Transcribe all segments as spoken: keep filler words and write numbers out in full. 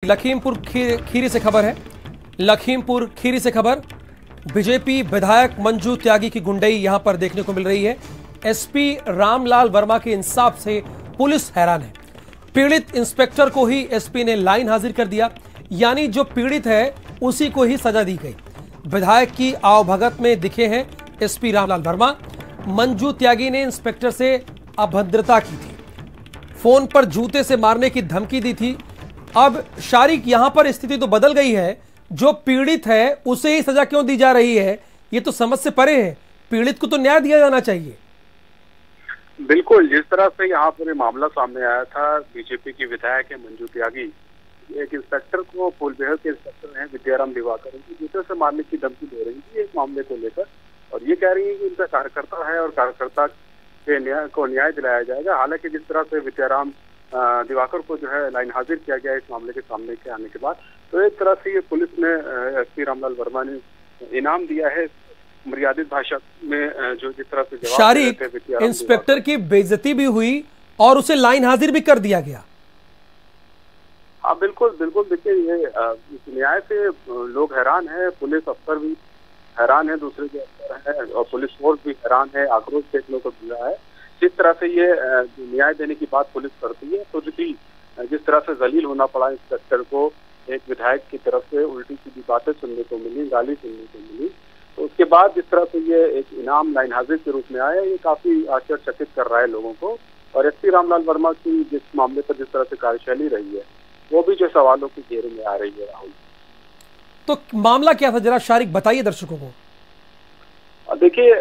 लखीमपुर खी, खीरी से खबर है। लखीमपुर खीरी से खबर, बीजेपी विधायक मंजू त्यागी की गुंडई यहां पर देखने को मिल रही है। एसपी रामलाल वर्मा के इंसाफ से पुलिस हैरान है। पीड़ित इंस्पेक्टर को ही एसपी ने लाइन हाजिर कर दिया, यानी जो पीड़ित है उसी को ही सजा दी गई। विधायक की आवभगत में दिखे हैं एसपी रामलाल वर्मा। मंजू त्यागी ने इंस्पेक्टर से अभद्रता की थी, फोन पर जूते से मारने की धमकी दी थी। अब शारिक यहां पर स्थिति तो बदल गई है, जो पीड़ित है उसे ही सजा क्यों दी जा रही है, ये तो समझ से परे है। पीड़ित को तो न्याय दिया जाना चाहिए। बिल्कुल, जिस तरह से यहाँ पर मामला सामने आया था, बीजेपी की विधायक है मंजू त्यागी, एक इंस्पेक्टर को फूलबेहड़ के इंस्पेक्टर हैं विद्याराम दिवाकर, उनकी जूते से मारने की धमकी दे रही थी इस मामले को लेकर, और ये कह रही है कि उनका कार्यकर्ता है और कार्यकर्ता के न्याय को न्याय दिलाया जाएगा। हालांकि जिस तरह से विद्याराम दिवाकर को जो है लाइन हाजिर किया गया इस मामले के सामने के आने के बाद, तो एक तरह से ये पुलिस ने एसपी रामलाल वर्मा ने इनाम दिया है मर्यादित भाषा में, जो जिस तरह से शारिक इंस्पेक्टर की बेइज्जती भी हुई और उसे लाइन हाजिर भी कर दिया गया। हाँ बिल्कुल बिल्कुल, देखिए ये न्याय से लोग हैरान है, पुलिस अफसर भी हैरान है, दूसरे के अफसर है और पुलिस फोर्स भी हैरान है, आक्रोश देखने को मिला है। जिस तरह से ये न्याय देने की बात पुलिस करती है, तो जिस तरह से जलील होना पड़ा इंस्पेक्टर को, एक विधायक की तरफ से उल्टी सीधी बातें सुनने को मिली, गाली सुनने को मिली, तो उसके बाद जिस तरह से ये एक इनाम लाइन हाजिर के रूप में आया, ये काफी आश्चर्यचकित कर रहा है लोगों को। और एसपी रामलाल वर्मा की जिस मामले पर जिस तरह से कार्यशैली रही है, वो भी जो सवालों के घेरे में आ रही है। राहुल, तो मामला क्या था, जरा शारिक बताइए दर्शकों को। देखिए,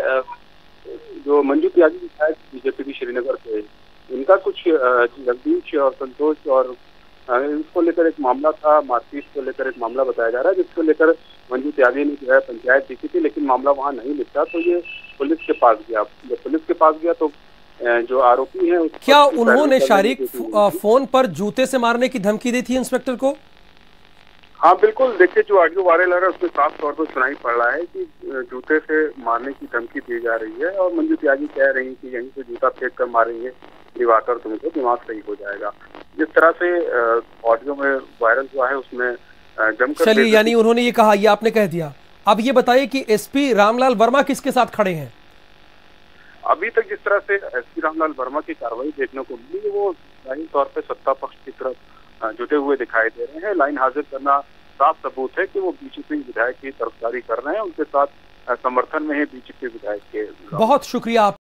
जो मंजू त्यागी विधायक बीजेपी की श्रीनगर से, इनका कुछ जगदीश और संतोष और इसको लेकर एक मामला था, मारपीट को लेकर एक मामला बताया जा रहा है, जिसको लेकर मंजू त्यागी ने जो है पंचायत दी थी, लेकिन मामला वहां नहीं निपटा, तो ये पुलिस के पास गया। जब पुलिस के पास गया तो जो आरोपी हैं, क्या उन्होंने शारिक फोन पर जूते से मारने की धमकी दी थी इंस्पेक्टर को? हाँ बिल्कुल, देखिए जो ऑडियो वायरल है उसमें साफ तौर पर सुनाई पड़ रहा है कि जूते से मारने की धमकी दी जा रही है और मंजू त्यागी कह रही है कि यहीं से जूता फेंक कर मारेंगे दिवाकर, तुमको दिमाग सही हो जाएगा। जिस तरह से ऑडियो में वायरल हुआ है उसमें जमकर, चलिए, यानी उन्होंने ये कहा, ये आपने कह दिया। अब ये बताइए कि एसपी रामलाल वर्मा किसके साथ खड़े हैं? अभी तक जिस तरह से एसपी रामलाल वर्मा की कार्रवाई देखने को मिली, वो जाहिर तौर पे सत्ता पक्ष की तरफ जुटे हुए दिखाई दे रहे हैं। लाइन हाजिर करना साफ सबूत है कि वो बीजेपी विधायक की तरफदारी कर रहे हैं, उनके साथ समर्थन में है बीजेपी विधायक के। बहुत शुक्रिया आप